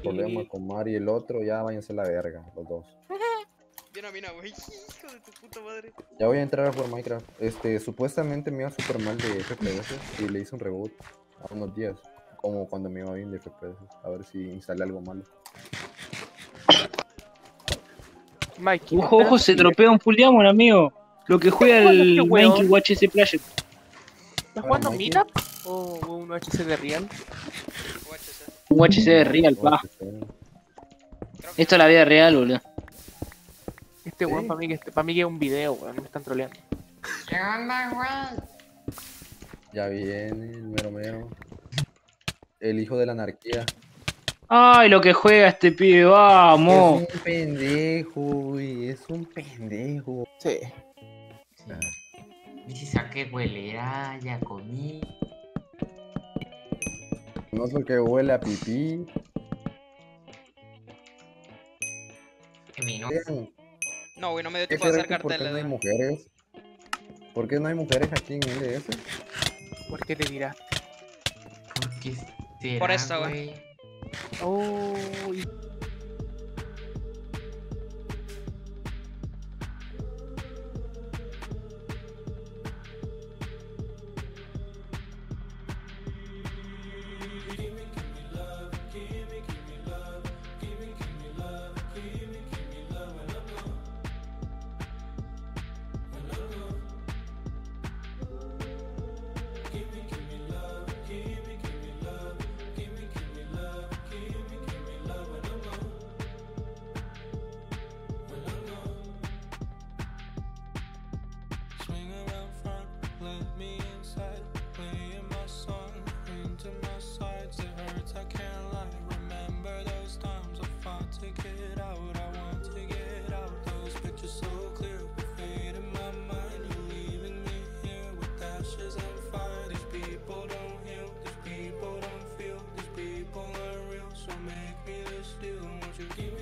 problema con Mari y el otro, ya váyanse a la verga, los dos. Yo no, mira, güey. Hijo de tu puta madre. Ya voy a entrar a jugar Minecraft. Supuestamente me iba súper mal de FPS y le hice un reboot a unos días. Como cuando me iba bien de FPS. A ver si instalé algo malo. Mike, Ojo, se tropea un full diamond, amigo. Lo que juega jugando el este weón? Minecraft HC Player. ¿estás jugando Mikey. Meetup o un HC de Real? UHC. Un HC de real, pa. Creo que Esto es la vida real, boludo. Este weón Sí. para mí que es un video, weón, me están troleando. ¿Qué onda, güey? Ya viene el mero mero. El hijo de la anarquía. Ay, lo que juega este pibe, vamos. Es un pendejo, güey. Es un pendejo. Sí. Y si saqué huelera, ya comí. No sé qué huele a pipí. Que mi no. Vean, no, güey, no me dio ¿qué tiempo de será hacer que por qué carteles. no hay mujeres? ¿Por qué no hay mujeres aquí en LS? ¿Por qué te tiraste? Porque será, Por eso, güey. Oh, Swing around front, let me inside. Playing my song into my sides. It hurts, I can't lie. Remember those times I fought to get out. I want to get out. Those pictures so clear, but fade in my mind. You leaving me here with ashes and fire. These people don't heal, these people don't feel, these people are real. So make me this deal. Won't you give